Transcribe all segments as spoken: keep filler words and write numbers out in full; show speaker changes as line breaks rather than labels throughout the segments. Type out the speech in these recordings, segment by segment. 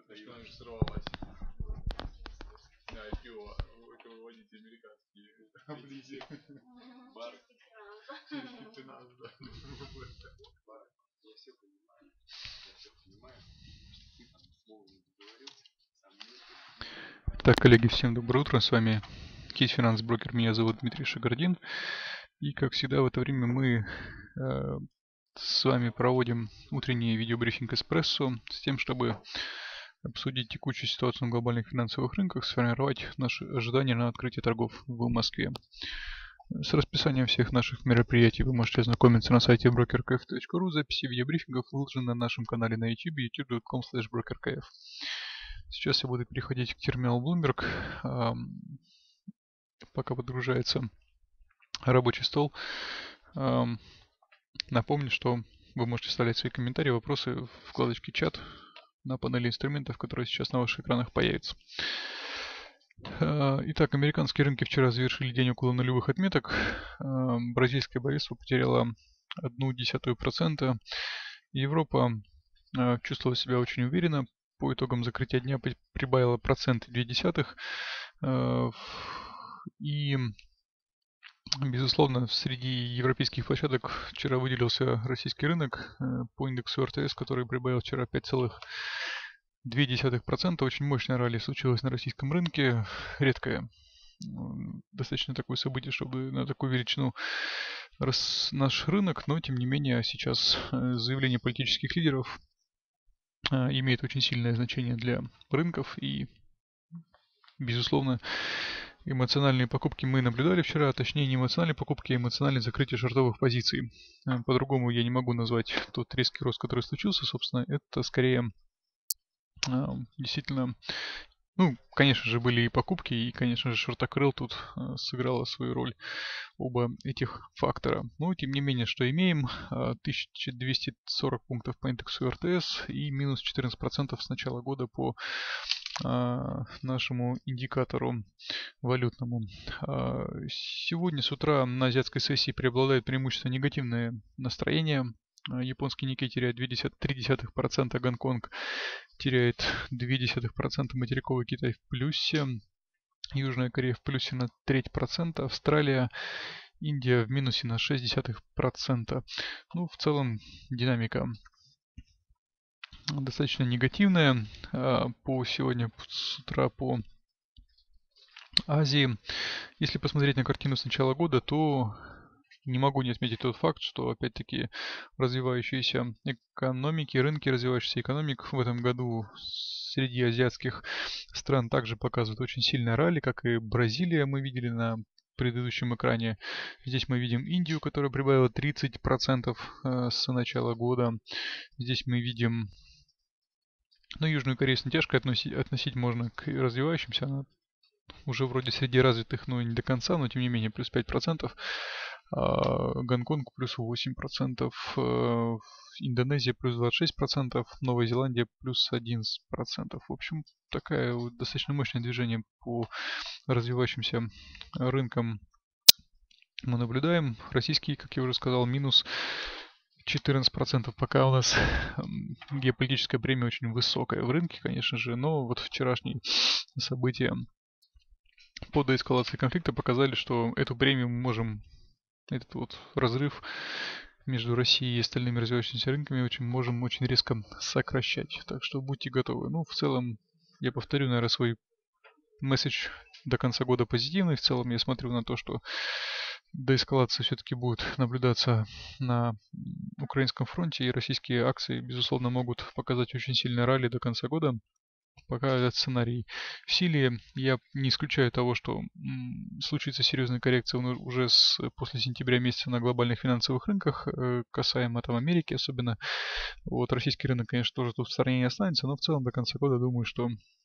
Начинаем сорвалась. Да, и пиво. Это выводите американские облики. Бар. Через пятнадцать, да. Я все понимаю. Я все понимаю. Ты там слово не договорился. Так, коллеги, всем доброе утро. С вами Кейс Финанс Брокер. Меня зовут Дмитрий Шагардин. И, как всегда, в это время мы э, с вами проводим утренний видеобрифинг «Эспрессо» с тем, чтобы обсудить текущую ситуацию на глобальных финансовых рынках, сформировать наши ожидания на открытие торгов в Москве. С расписанием всех наших мероприятий вы можете ознакомиться на сайте брокер кей эф точка ру. Записи видеобрифингов выложены на нашем канале на YouTube, ютуб точка ком слэш брокер кей эф. Сейчас я буду переходить к терминалу Bloomberg. Пока подгружается рабочий стол. Напомню, что вы можете оставлять свои комментарии, вопросы в вкладочке «Чат» на панели инструментов, которая сейчас на ваших экранах появится. Итак, американские рынки вчера завершили день около нулевых отметок. Бразильская Бовеста потеряла одну десятую процента. Европа чувствовала себя очень уверенно. По итогам закрытия дня прибавила процент и две десятых. И, безусловно, среди европейских площадок вчера выделился российский рынок по индексу эр тэ эс, который прибавил вчера пять целых две десятых процента. Очень мощная ралли случилась на российском рынке. Редкое достаточно такое событие, чтобы на такую величину рос наш рынок, но тем не менее сейчас заявление политических лидеров имеет очень сильное значение для рынков, и, безусловно, эмоциональные покупки мы наблюдали вчера, а точнее не эмоциональные покупки, а эмоциональное закрытие шортовых позиций. По-другому я не могу назвать тот резкий рост, который случился. Собственно, это скорее действительно, ну, конечно же, были и покупки, и, конечно же, шортокрыл тут сыграла свою роль, оба этих фактора. Но, тем не менее, что имеем? тысяча двести сорок пунктов по индексу эр тэ эс и минус четырнадцать процентов с начала года по а, нашему индикатору валютному. А, сегодня с утра на азиатской сессии преобладает преимущественно негативное настроение. Японский Никей теряет две целых три десятых процента, Гонконг теряет две целых две десятых процента, материковый Китай в плюсе, Южная Корея в плюсе на треть процента, Австралия, Индия в минусе на шесть десятых процента. Ну, в целом динамика достаточно негативная по сегодня с утра по Азии. Если посмотреть на картину с начала года, то не могу не отметить тот факт, что опять-таки развивающиеся экономики, рынки развивающихся экономик в этом году среди азиатских стран также показывают очень сильное ралли, как и Бразилия мы видели на предыдущем экране. Здесь мы видим Индию, которая прибавила тридцать процентов с начала года. Здесь мы видим, ну, Южную Корею с натяжкой относить, относить можно к развивающимся. Она уже вроде среди развитых, но не до конца, но тем не менее плюс пять процентов. Гонконг плюс восемь процентов, Индонезия плюс двадцать шесть процентов, Новая Зеландия плюс одиннадцать процентов. В общем, такое вот достаточно мощное движение по развивающимся рынкам мы наблюдаем. Российский, как я уже сказал, минус четырнадцать процентов. Пока у нас геополитическая премия очень высокая в рынке, конечно же, но вот вчерашние события по деэскалации конфликта показали, что эту премию мы можем, этот вот разрыв между Россией и остальными развивающимися рынками очень можем очень резко сокращать. Так что будьте готовы. Ну, в целом, я повторю, наверное, свой месседж до конца года позитивный. В целом, я смотрю на то, что деэскалация все-таки будет наблюдаться на украинском фронте, и российские акции, безусловно, могут показать очень сильный ралли до конца года. Пока этот сценарий в силе, я не исключаю того, что м, случится серьезная коррекция уже с, после сентября месяца на глобальных финансовых рынках, э, касаемо там Америки особенно. Вот российский рынок, конечно, тоже тут в стороне не останется, но в целом до конца года думаю, что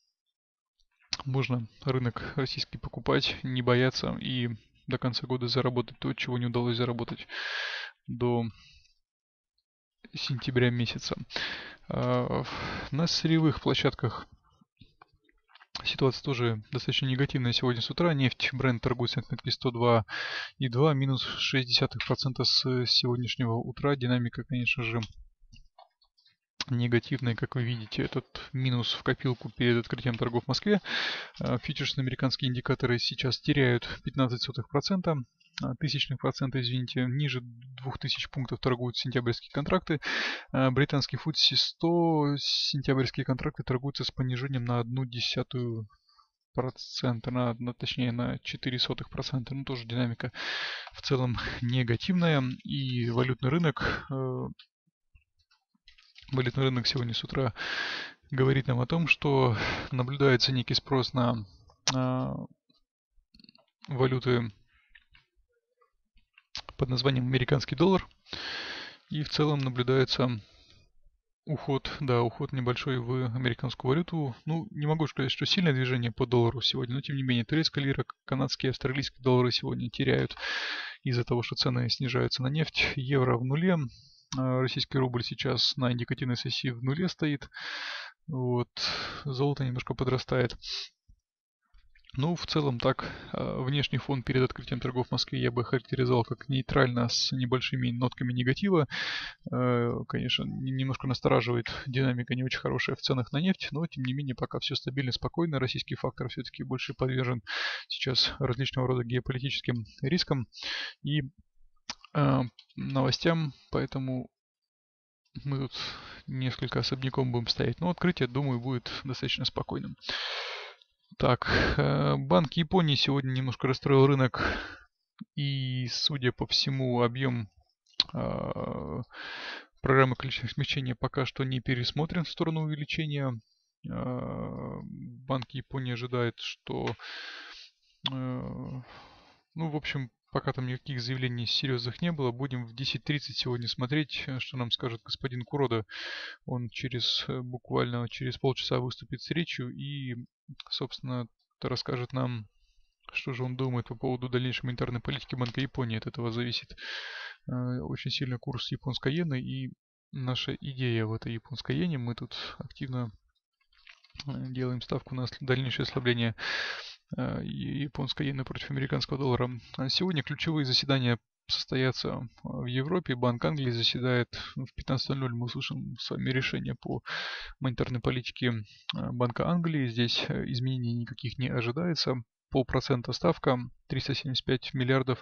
можно рынок российский покупать, не бояться и до конца года заработать то, чего не удалось заработать до сентября месяца. Э, на сырьевых площадках ситуация тоже достаточно негативная сегодня с утра. Нефть Brent торгуется на отметке сто два и два, минус шесть десятых процента с сегодняшнего утра. Динамика, конечно же, негативные, как вы видите, этот минус в копилку перед открытием торгов в Москве. Фьючерсные американские индикаторы сейчас теряют пятнадцать сотых процента, тысячных процента, извините, ниже двух тысяч пунктов торгуют сентябрьские контракты. Британский футси сто сентябрьские контракты торгуются с понижением на одну десятую процента, на, на, точнее на четыре сотых процента. Ну, тоже динамика в целом негативная. И валютный рынок, э, валютный рынок сегодня с утра говорит нам о том, что наблюдается некий спрос на э, валюты под названием американский доллар. И в целом наблюдается уход, да, уход небольшой в американскую валюту. Ну, не могу сказать, что сильное движение по доллару сегодня, но тем не менее, турецкая лира, канадские, австралийские доллары сегодня теряют из-за того, что цены снижаются на нефть. Евро в нуле. Российский рубль сейчас на индикативной сессии в нуле стоит. Вот. Золото немножко подрастает. Ну, в целом так, внешний фон перед открытием торгов в Москве я бы характеризовал как нейтрально с небольшими нотками негатива. Конечно, немножко настораживает динамика не очень хорошая в ценах на нефть, но тем не менее пока все стабильно, спокойно. Российский фактор все-таки больше подвержен сейчас различного рода геополитическим рискам и э, новостям, поэтому мы тут несколько особняком будем стоять. Но открытие, думаю, будет достаточно спокойным. Так, Банк Японии сегодня немножко расстроил рынок, и, судя по всему, объем э, программы количественного смягчения пока что не пересмотрен в сторону увеличения. Э, Банк Японии ожидает, что, э, ну, в общем, пока там никаких заявлений серьезных не было. Будем в десять тридцать сегодня смотреть, что нам скажет господин Курода. Он через буквально через полчаса выступит с речью и, собственно, расскажет нам, что же он думает по поводу дальнейшей монетарной политики Банка Японии. От этого зависит э, очень сильно курс японской иены и наша идея в этой японской иене. Мы тут активно делаем ставку на дальнейшее ослабление японской иены против американского доллара. Сегодня ключевые заседания состоятся в Европе. Банк Англии заседает в пятнадцать ноль ноль. Мы услышим с вами решение по монетарной политике Банка Англии. Здесь изменений никаких не ожидается. Полпроцента ставка, триста семьдесят пять миллиардов.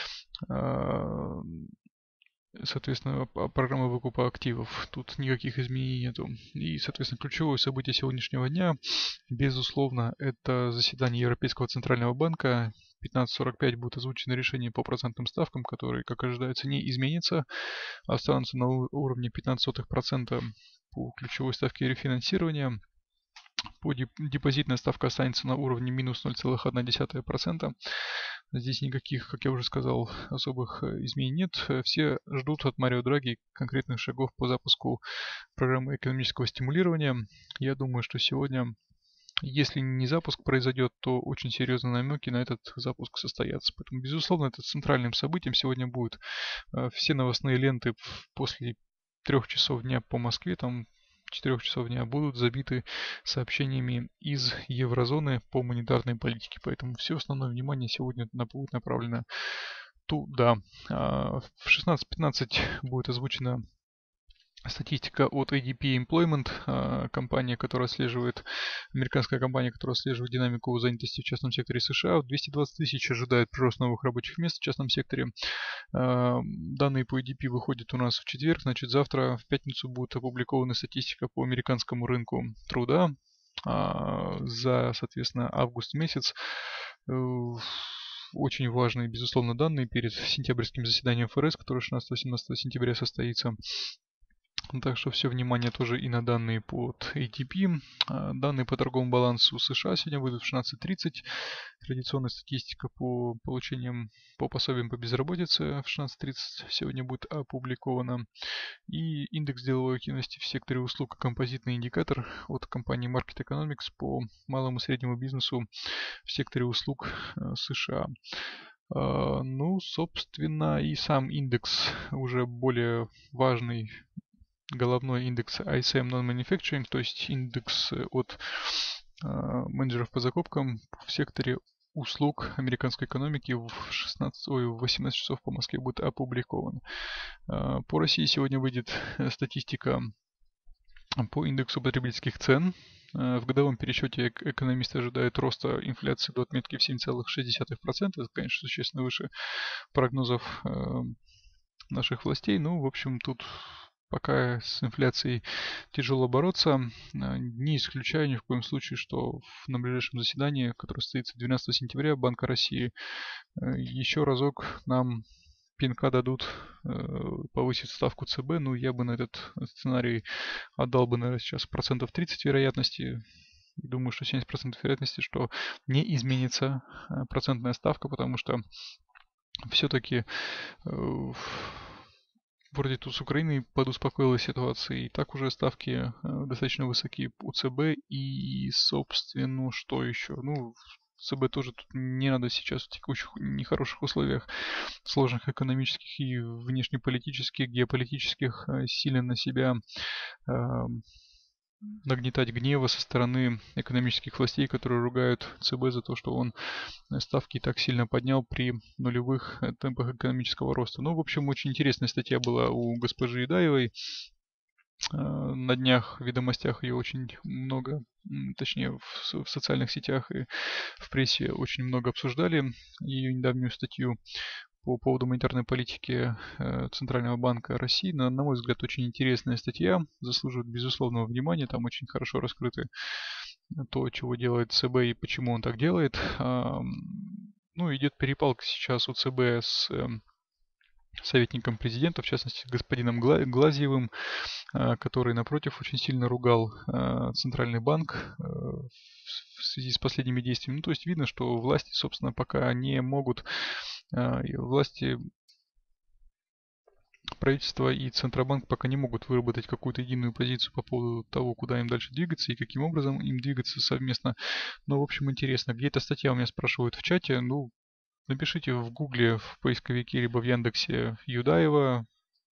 Соответственно, программа выкупа активов. Тут никаких изменений нету. И, соответственно, ключевое событие сегодняшнего дня, безусловно, это заседание Европейского Центрального банка. В пятнадцать сорок пять будет озвучено решение по процентным ставкам, которые, как ожидается, не изменятся. Останутся на уровне пятнадцать сотых процента по ключевой ставке рефинансирования. По депозитная ставка останется на уровне минус ноль целых одна десятая процента. Здесь никаких, как я уже сказал, особых изменений нет. Все ждут от Марио Драги конкретных шагов по запуску программы экономического стимулирования. Я думаю, что сегодня, если не запуск произойдет, то очень серьезные намеки на этот запуск состоятся. Поэтому, безусловно, это центральным событием сегодня будет. Все новостные ленты после трех часов дня по Москве, там четырёх часов дня, будут забиты сообщениями из еврозоны по монетарной политике. Поэтому все основное внимание сегодня будет направлено туда. В шестнадцать пятнадцать будет озвучена статистика от эй ди пи Employment, компания, которая отслеживает, американская компания, которая отслеживает динамику занятости в частном секторе США. двести двадцать тысяч ожидает прирост новых рабочих мест в частном секторе. Данные по эй ди пи выходят у нас в четверг, значит завтра в пятницу будет опубликована статистика по американскому рынку труда за, соответственно, август месяц. Очень важные, безусловно, данные перед сентябрьским заседанием эф эр эс, которое шестнадцатого-семнадцатого сентября состоится. Так что все внимание тоже и на данные под эй ди пи. Данные по торговому балансу США сегодня выйдут в шестнадцать тридцать. Традиционная статистика по получениям по пособиям по безработице в шестнадцать тридцать сегодня будет опубликована. И индекс деловой активности в секторе услуг, композитный индикатор от компании Market Economics по малому и среднему бизнесу в секторе услуг США. Ну, собственно, и сам индекс уже более важный, головной индекс ай эс эм Non-Manufacturing, то есть индекс от э, менеджеров по закупкам в секторе услуг американской экономики в, шестнадцать, ой, в восемнадцать часов по Москве будет опубликован. Э, по России сегодня выйдет статистика По индексу потребительских цен в годовом пересчете экономисты ожидают роста инфляции до отметки в семь целых шесть десятых процента. Это, конечно, существенно выше прогнозов наших властей. Ну, в общем, тут пока с инфляцией тяжело бороться. Не исключаю ни в коем случае, что на ближайшем заседании, которое состоится двенадцатого сентября, Банка России еще разок нам пинка дадут повысить ставку ЦБ. Ну, я бы на этот сценарий отдал бы, наверное, сейчас процентов тридцать вероятности. Думаю, что семьдесят процентов вероятности, что не изменится процентная ставка, потому что все-таки вроде тут с Украиной подуспокоилась ситуация, и так уже ставки достаточно высокие у ЦБ, и, собственно, что еще? Ну, ЦБ тоже тут не надо сейчас в текущих нехороших условиях, сложных экономических и внешнеполитических, геополитических, сильно на себя э, нагнетать гнева со стороны экономических властей, которые ругают ЦБ за то, что он ставки так сильно поднял при нулевых темпах экономического роста. Ну, в общем, очень интересная статья была у госпожи Юдаевой. На днях в ведомостях ее очень много, точнее в, в социальных сетях и в прессе очень много обсуждали ее недавнюю статью по поводу монетарной политики Центрального банка России. На, на мой взгляд, очень интересная статья, заслуживает безусловного внимания. Там очень хорошо раскрыты то, чего делает ЦБ и почему он так делает. Ну, идет перепалка сейчас у ЦБ с советником президента, в частности, господином Глазьевым, который, напротив, очень сильно ругал Центральный банк в связи с последними действиями. Ну, то есть видно, что власти, собственно, пока не могут, власти, правительство и Центробанк пока не могут выработать какую-то единую позицию по поводу того, куда им дальше двигаться и каким образом им двигаться совместно. Но, в общем, интересно. Где эта статья, у меня спрашивают в чате. Ну, напишите в Гугле, в поисковике, либо в Яндексе Юдаева,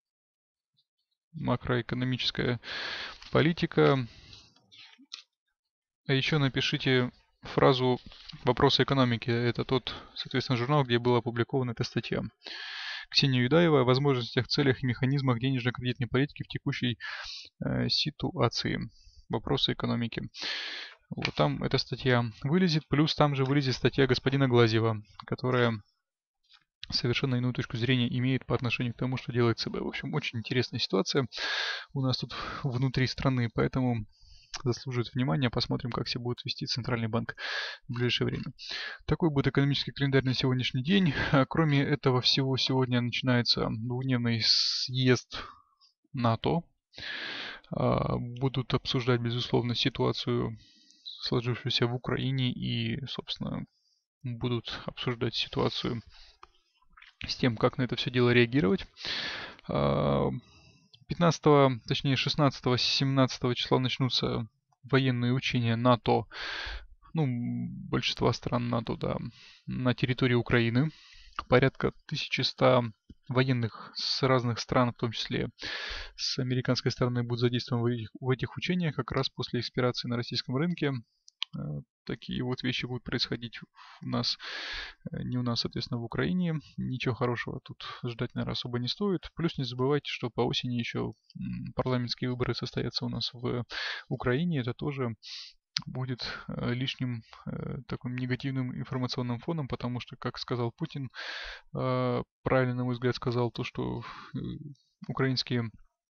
макроэкономическая политика. А еще напишите фразу «Вопросы экономики». Это тот, соответственно, журнал, где была опубликована эта статья. Ксения Юдаева о возможностях, целях и механизмах денежно-кредитной политики в текущей э, ситуации. Вопросы экономики. Вот там эта статья вылезет. Плюс там же вылезет статья господина Глазьева, которая совершенно иную точку зрения имеет по отношению к тому, что делает ЦБ. В общем, очень интересная ситуация у нас тут внутри страны, поэтому заслуживает внимания. Посмотрим, как себя будет вести Центральный банк в ближайшее время. Такой будет экономический календарь на сегодняшний день. Кроме этого всего, сегодня начинается двухдневный съезд НАТО. Будут обсуждать, безусловно, ситуацию, сложившуюся в Украине, и, собственно, будут обсуждать ситуацию с тем, как на это все дело реагировать. пятнадцатого, точнее шестнадцатого-семнадцатого числа начнутся военные учения НАТО, ну, большинства стран НАТО, да, на территории Украины. Порядка тысяча сто военных с разных стран, в том числе с американской стороны, будут задействованы в этих, в этих учениях как раз после экспирации на российском рынке. Такие вот вещи будут происходить у нас, не у нас, соответственно, в Украине. Ничего хорошего тут ждать, наверное, особо не стоит. Плюс не забывайте, что по осени еще парламентские выборы состоятся у нас в Украине. Это тоже будет лишним таким негативным информационным фоном, потому что, как сказал Путин, правильно, на мой взгляд, сказал то, что украинские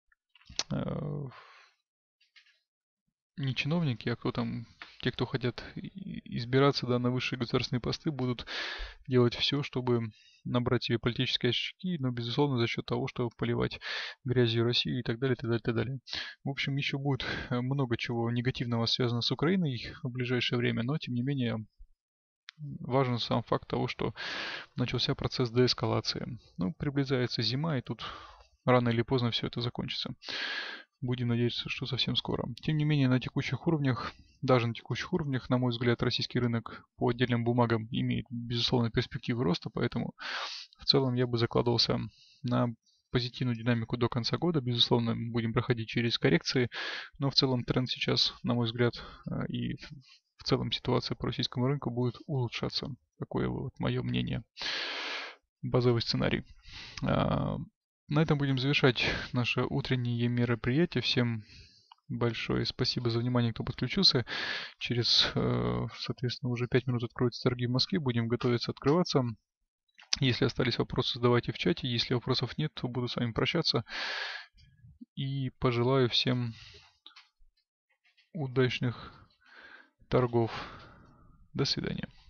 не чиновники, а кто там, те, кто хотят избираться, да, на высшие государственные посты, будут делать все, чтобы набрать себе политические очки, но, безусловно, за счет того, чтобы поливать грязью Россию и так далее, так далее, так далее. В общем, еще будет много чего негативного связано с Украиной в ближайшее время, но, тем не менее, важен сам факт того, что начался процесс деэскалации. Ну, приближается зима, и тут рано или поздно все это закончится. Будем надеяться, что совсем скоро. Тем не менее, на текущих уровнях, даже на текущих уровнях, на мой взгляд, российский рынок по отдельным бумагам имеет, безусловно, перспективы роста, поэтому в целом я бы закладывался на позитивную динамику до конца года. Безусловно, будем проходить через коррекции, но в целом тренд сейчас, на мой взгляд, и в целом ситуация по российскому рынку будет улучшаться. Такое вот мое мнение. Базовый сценарий. На этом будем завершать наше утреннее мероприятие. Всем большое спасибо за внимание, кто подключился. Через, соответственно, уже пять минут откроются торги в Москве. Будем готовиться открываться. Если остались вопросы, задавайте в чате. Если вопросов нет, то буду с вами прощаться. И пожелаю всем удачных торгов. До свидания.